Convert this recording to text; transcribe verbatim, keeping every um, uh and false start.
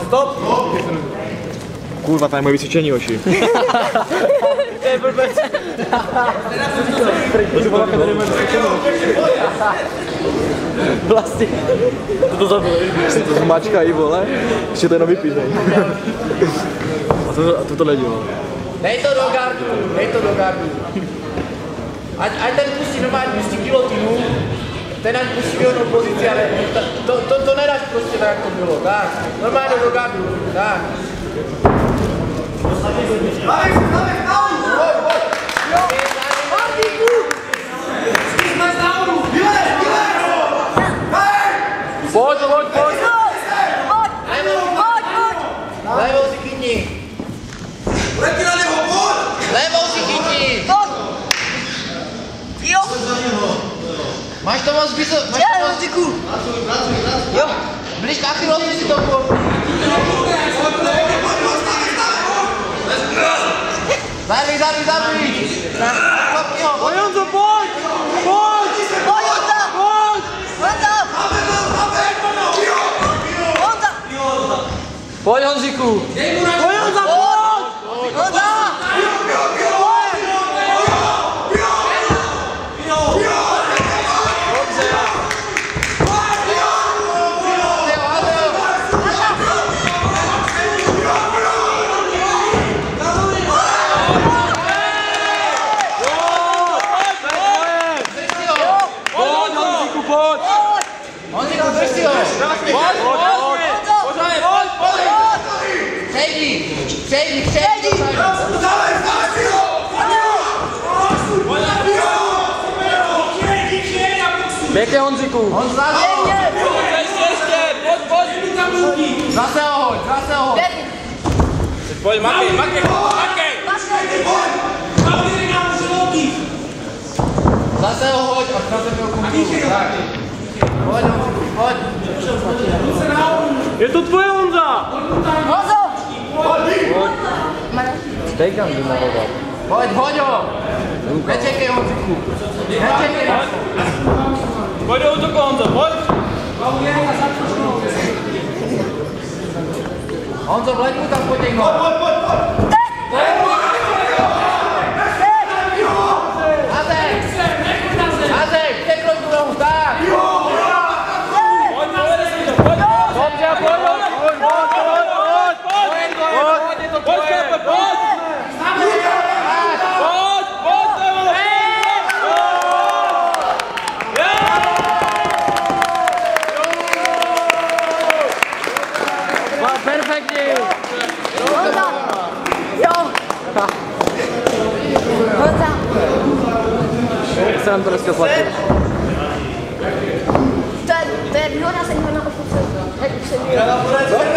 stop! Kurva, tady je moje vysvědčení, oši. To je blbec. Vlastně. To to zabilo. Si to zmačkají, vole. Ještě to jenom vypínej. A to, a to to nedělá. Dej to do gardu, dej to do gardu. Ať, ať ten pustí normálně pustí gilotinu, ten ať pustí v jinou pozici, ale to, to, to, to nedáš prostě tak, jak to bylo, tak. Normálně do gardu, tak. Alex, Alex, down! Pojď, pojď! Jo! Stiskneš nahoru! Vylez, vylez! Pojď, pojď, pojď! Pojď, pojď! Levou si chytni! Vrati na něho, pojď! Levou si chytni! Jo! Máš to moc blízo, máš to moc... Děku! Jo! Blíž k Achillovi si to pojď! Zabij, zabij, zabij! Kopni ho! Pojď Honzo, pojď! Pojď! Pojď, Honza! Pojď! Honza! Honza! Pojď Honziku! Pojď Honza, pojď! Honza! Honziku, drž si ho! Pojď, pojď! Pojď, pojď! Přejdi! Přejdi, přejdi! Dávaj, dávaj si ho! Pěkně Honziku! Honza, ještě, ještě! Pojď, pojď! Zase ho hoď, zase ho hoď! Pojď, makej, makej, makej! Zase ho hoď a zase ho kontrolu. Tak. Pojď, Honziku, pojď! Je to tvoje, Honza! Honzo! Pojď! Stegan by nahoval. Pojď, hoď ho! Nečekej, Honziku! Nečekej! Pojď do útoku, Honzo, pojď! Honzo, vleď mu tam po těch nohách! Pojď, pojď, pojď! Hazek! Hazek, překroč tu nohu, tak! Pojď, pojď! Dobře, pojď, pojď, pojď, pojď, pojď, pojď, pojď, pojď, pojď! Perfektně! Honza! Jo! Honza! Jak se nám to dneska zlatí? To je, to je výhoda se na ofuce. Jak už se